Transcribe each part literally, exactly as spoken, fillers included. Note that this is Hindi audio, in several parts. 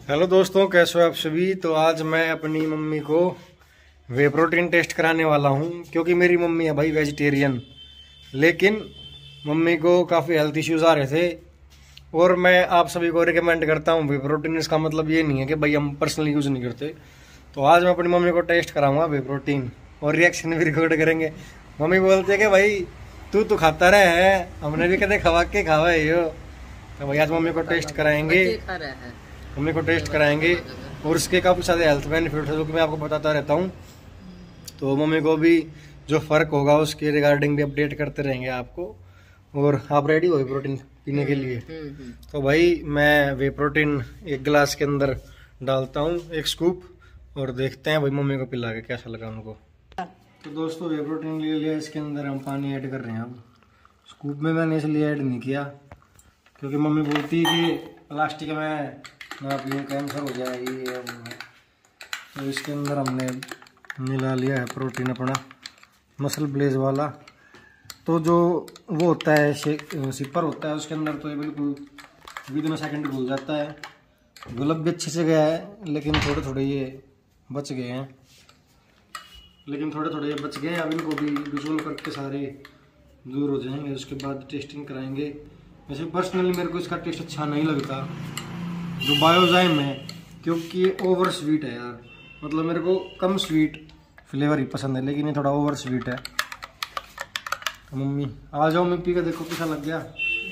हेलो दोस्तों, कैसे हो आप सभी। तो आज मैं अपनी मम्मी को वे प्रोटीन टेस्ट कराने वाला हूं, क्योंकि मेरी मम्मी है भाई वेजिटेरियन। लेकिन मम्मी को काफ़ी हेल्थ इश्यूज आ रहे थे और मैं आप सभी को रिकमेंड करता हूं वे प्रोटीन। इसका मतलब ये नहीं है कि भाई हम पर्सनली यूज़ नहीं करते। तो आज मैं अपनी मम्मी को टेस्ट कराऊंगा वे प्रोटीन और रिएक्शन भी रिकॉर्ड करेंगे। मम्मी बोलते हैं कि भाई तू तो खाता रहे है, हमने भी कदे खवा के खावा है यो। तो भाई आज मम्मी को टेस्ट कराएंगे मम्मी को टेस्ट कराएंगे और उसके काफ़ी सारे हेल्थ बेनिफिट है जो कि मैं आपको बताता रहता हूँ। तो मम्मी को भी जो फ़र्क होगा उसके रिगार्डिंग भी अपडेट करते रहेंगे आपको। और आप रेडी हो प्रोटीन पीने के लिए? तो भाई मैं वे प्रोटीन एक गिलास के अंदर डालता हूँ, एक स्कूप, और देखते हैं भाई मम्मी को पिला के कैसा लगा उनको। तो दोस्तों वे प्रोटीन ले लिया, इसके अंदर हम पानी ऐड कर रहे हैं। अब स्कूप में मैंने इसलिए ऐड नहीं किया क्योंकि मम्मी बोलती है कि प्लास्टिक में ना पीऊँ कैंसर हो जाए ये वो। तो इसके अंदर हमने मिला लिया है प्रोटीन अपना मसल ब्लेज वाला। तो जो वो होता है सिपर होता है उसके अंदर, तो ये बिल्कुल विदिन सेकंड घुल जाता है। गुलब भी अच्छे से गया है, लेकिन थोड़े थोड़े ये बच गए हैं लेकिन थोड़े थोड़े ये बच गए हैं। अब इनको भी डिसोल्व करके सारे दूर हो जाएंगे, उसके बाद टेस्टिंग कराएंगे। वैसे पर्सनली मेरे को इसका टेस्ट अच्छा नहीं लगता जो बायोजाइम है, क्योंकि ये ओवर स्वीट है यार। मतलब मेरे को कम स्वीट फ्लेवर ही पसंद है, लेकिन ये थोड़ा ओवर स्वीट है। तो मम्मी आ जाओ, मैं पी कर देखो कैसा लग गया।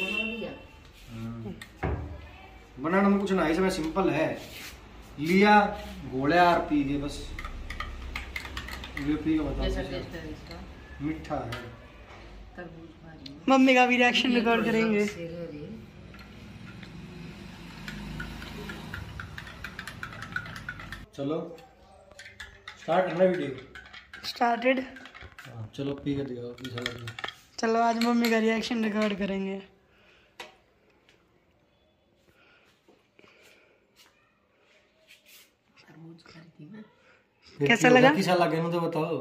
बनाना में कुछ ना, इसमें सिंपल है, लिया घोड़ा यार पी गए बस। ये पी के बताओ, मीठा है। मम्मी का भी रिएक्शन रिकॉर्ड करेंगे। चलो स्टार्ट करना वीडियो। स्टार्टेड। हाँ चलो पी के दिखाओ कैसा लगा। चलो आज मम्मी का रिएक्शन रिकॉर्ड करेंगे। कैसा लगा? कैसा लगा ना तो बताओ।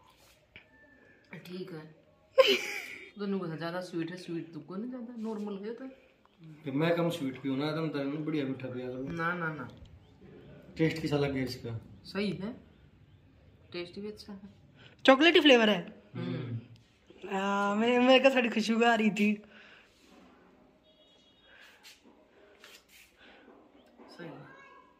ठीक है। दोनों को ज्यादा स्वीट है, स्वीट तुमको नहीं ज्यादा, नॉर्मल है। तो मैं कम स्वीट पीऊँ ना, तुम तो बढ़िया मीठा पिया करो। ना ना ना टेस्ट कैसा लग गया इसका? सही है, टेस्ट भी अच्छा है। चॉकलेटी फ्लेवर है। आ, मेरे मेरे को थोड़ी खुशबू आ रही थी। सही है।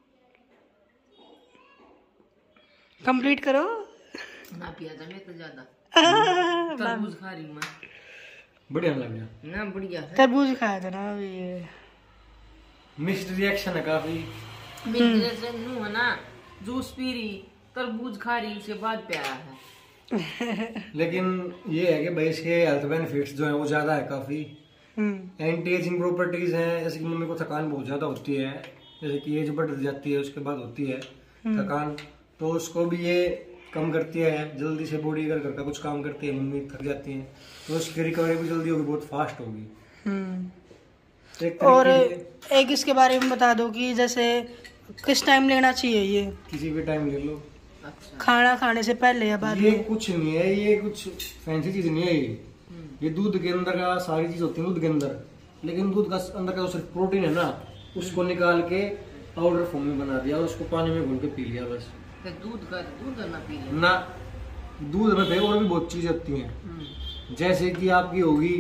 कंप्लीट करो ना पिया था मैं तो ज्यादा। तरबूज खा रही हूँ मैं। बढ़िया लग गया ना, बढ़िया है। तरबूज खाया था ना ये। मिक्स्ड रिएक्शन है काफी। मेरे जैसे नू है ना, जूस पी रही, तरबूज खा रही, उसके बाद प्यारा है। लेकिन ये है कि भाई इसके हेल्थ बेनिफिट्स जो है वो ज्यादा है काफी। एंटी एजिंग प्रॉपर्टीज हैं, जैसे कि मम्मी को थकान बहुत ज्यादा होती है, जैसे कि एज बढ़ जाती है उसके बाद होती है थकान, तो उसको भी ये कम करती है। जल्दी से बॉडी अगर घर का कुछ काम करती है, मम्मी थक जाती है, तो उसकी रिकवरी भी जल्दी होगी, बहुत फास्ट होगी। एक और एक इसके बारे में बता दो कि जैसे किस टाइम लेना चाहिए ये? किसी भी टाइम ले लो। अच्छा। खाना खाने से पहले या बाद ये में? कुछ नहीं है, ये कुछ फैंसी चीज नहीं है। ये ये दूध के अंदर का सारी चीज होती है दूध के अंदर, लेकिन दूध का अंदर का जो सिर्फ प्रोटीन है ना, उसको निकाल के पाउडर फॉर्म में बना दिया, उसको पानी में घुल के पी लिया बस। तो दूध का दूध ना पी ले ना, दूध में भाई और भी बहुत चीजें होती हैं, जैसे कि आपकी होगी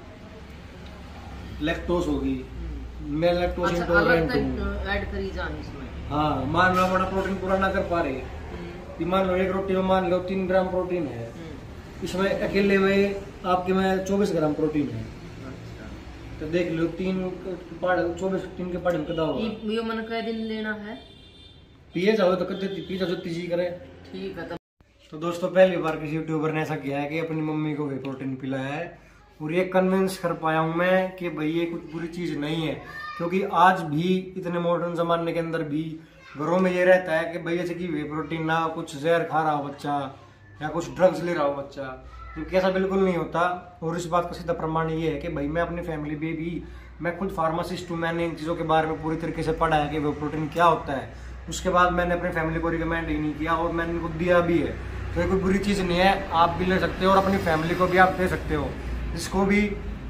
लैक्टोज होगी। मैं लैक्टोज इंटॉलरेंट हूँ, ऐड करी जान इसमें। हाँ मान लो अपना प्रोटीन पूरा ना कर पा रहे, कि मान लो एक रोटी में मान लो तीन ग्राम प्रोटीन है, इसमें अकेले में आपके में चौबीस ग्राम प्रोटीन है। तो देख लो तीन चौबीस तीन के पानी में कितना होगा। ये मन कई दिन लेना है? पिए जाओ तो कदे पी जाओ जितनी जी करे। ठीक है। तो दोस्तों पहली बार किसी यूट्यूबर ने ऐसा किया है कि अपनी मम्मी को वे प्रोटीन पिलाया है, और ये कन्विंस कर पाया हूँ मैं कि भाई ये कुछ बुरी चीज नहीं है। क्योंकि आज भी इतने मॉडर्न जमाने के अंदर भी घरों में ये रहता है कि भाई जैसे कि वे प्रोटीन ना कुछ जहर खा रहा हो बच्चा या कुछ ड्रग्स ले रहा हो बच्चा, क्योंकि ऐसा बिल्कुल नहीं होता। और इस बात का सीधा प्रमाण ये है कि भाई मैं अपनी फैमिली में भी, मैं खुद फार्मासिस्ट हूँ, मैंने इन चीज़ों के बारे में पूरी तरीके से पढ़ा है कि वे प्रोटीन क्या होता है। उसके बाद मैंने अपनी फैमिली को रिकमेंड ही नहीं किया और मैंने इनको दिया भी है। तो ये कोई बुरी चीज़ नहीं है, आप भी ले सकते हो और अपनी फैमिली को भी आप दे सकते हो। जिसको भी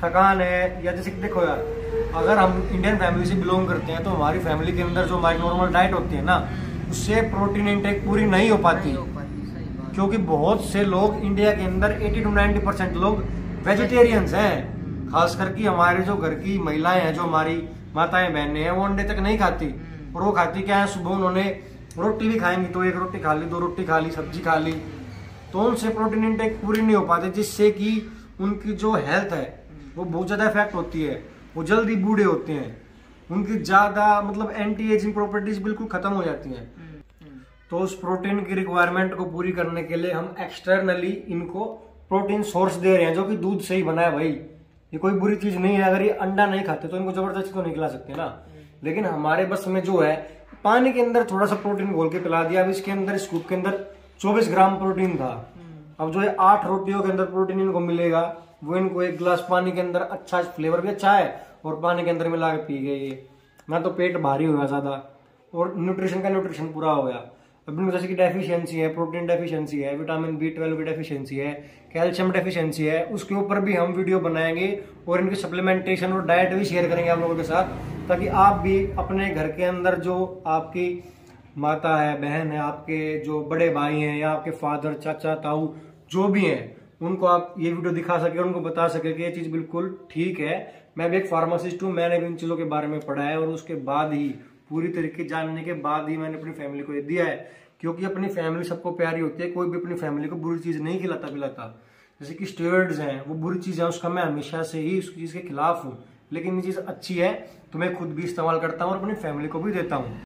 थकान है, या जैसे कि देखो यार, अगर हम इंडियन फैमिली से बिलोंग करते हैं तो हमारी फैमिली के अंदर जो हमारी नॉर्मल डाइट होती है ना, उससे प्रोटीन इंटेक पूरी नहीं हो पाती, नहीं हो पाती, सही बात। क्योंकि बहुत से लोग इंडिया के अंदर अस्सी टू नब्बे परसेंट लोग वेजिटेरियंस हैं। खास करके हमारे जो घर की महिलाएं हैं, जो हमारी माताएं बहनें हैं, वो अंडे तक नहीं खाती। और वो खाती क्या है, सुबह उन्होंने रोटी भी खाएंगी तो एक रोटी खा ली, दो रोटी खा ली, सब्जी खा ली, तो उनसे प्रोटीन इंटेक पूरी नहीं हो पाती, जिससे कि उनकी जो हेल्थ है वो बहुत ज्यादा इफेक्ट होती है। वो जल्दी बूढ़े होते हैं, उनकी ज्यादा मतलब एंटी एजिंग प्रॉपर्टीज बिल्कुल खत्म हो जाती हैं। तो उस प्रोटीन की रिक्वायरमेंट को पूरी करने के लिए हम एक्सटर्नली इनको प्रोटीन सोर्स दे रहे हैं, जो कि दूध से ही बना है भाई। ये कोई बुरी चीज नहीं है। अगर ये अंडा नहीं खाते तो इनको जबरदस्ती तो नहीं खिला सकते ना, लेकिन हमारे बस में जो है, पानी के अंदर थोड़ा सा प्रोटीन घोल के पिला दिया। अब इसके अंदर स्कूप के अंदर चौबीस ग्राम प्रोटीन था, अब जो है आठ रोटियों के अंदर प्रोटीन इनको मिलेगा, वो इनको एक गिलास पानी के अंदर, अच्छा फ्लेवर भी अच्छा है, और पानी के अंदर मिला के पी गए। ये मैं तो पेट भारी हुआ ज्यादा, और न्यूट्रिशन का न्यूट्रिशन पूरा हो गया। अब इनको जैसे कि डेफिशिएंसी है, प्रोटीन डेफिशिएंसी है, विटामिन बी ट्वेल्व की डेफिशिएंसी है, कैल्शियम डेफिशिएंसी है, उसके ऊपर भी हम वीडियो बनाएंगे और इनकी सप्लीमेंटेशन और डाइट भी शेयर करेंगे आप लोगों के साथ, ताकि आप भी अपने घर के अंदर जो आपकी माता है, बहन है, आपके जो बड़े भाई हैं, या आपके फादर, चाचा, ताऊ जो भी हैं, उनको आप ये वीडियो दिखा सके और उनको बता सके कि ये चीज बिल्कुल ठीक है। मैं भी एक फार्मासिस्ट हूँ, मैंने भी इन चीजों के बारे में पढ़ा है, और उसके बाद ही पूरी तरीके जानने के बाद ही मैंने अपनी फैमिली को ये दिया है। क्योंकि अपनी फैमिली सबको प्यारी होती है, कोई भी अपनी फैमिली को बुरी चीज नहीं खिलाता पिलाता। जैसे कि स्टेरॉइड्स हैं, वो बुरी चीज है, उसका मैं हमेशा से ही उस चीज के खिलाफ हूँ, लेकिन ये चीज अच्छी है तो मैं खुद भी इस्तेमाल करता हूँ और अपनी फैमिली को भी देता हूँ।